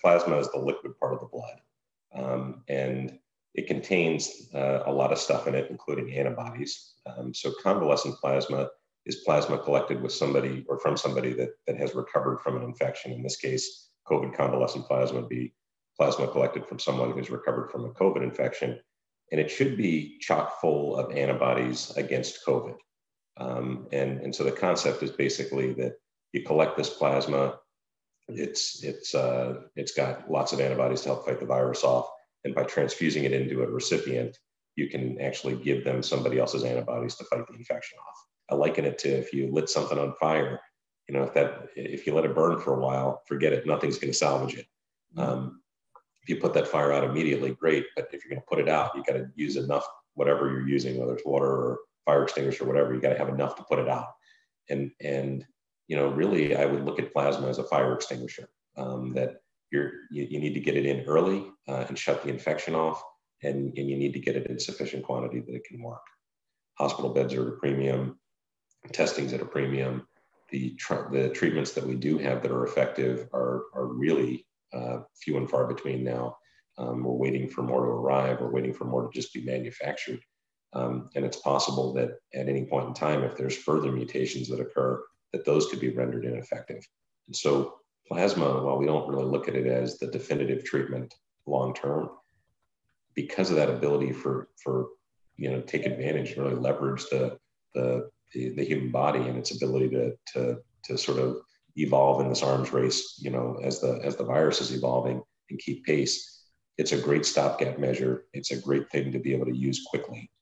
plasma is the liquid part of the blood. And it contains a lot of stuff in it, including antibodies. So convalescent plasma is plasma collected with somebody or from somebody that has recovered from an infection. In this case, COVID convalescent plasma would be plasma collected from someone who's recovered from a COVID infection. And it should be chock full of antibodies against COVID. And so the concept is basically that you collect this plasma, it's got lots of antibodies to help fight the virus off. And by transfusing it into a recipient, you can actually give them somebody else's antibodies to fight the infection off. I liken it to if you lit something on fire, you know, if you let it burn for a while, forget it, nothing's going to salvage it. If you put that fire out immediately, great. But if you're going to put it out, you got to use enough, whatever you're using, whether it's water or fire extinguisher or whatever, you got to have enough to put it out. And you know, really, I would look at plasma as a fire extinguisher, that you need to get it in early and shut the infection off, and you need to get it in sufficient quantity that it can work. Hospital beds are at a premium, testing's at a premium. The treatments that we do have that are effective are really few and far between now. We're waiting for more to arrive. We're waiting for more to just be manufactured. And it's possible that at any point in time, if there's further mutations that occur, that those could be rendered ineffective. And so plasma, while we don't really look at it as the definitive treatment long-term, because of that ability for you know, take advantage and really leverage the human body and its ability to sort of evolve in this arms race, you know, as the virus is evolving and keep pace, it's a great stopgap measure. It's a great thing to be able to use quickly.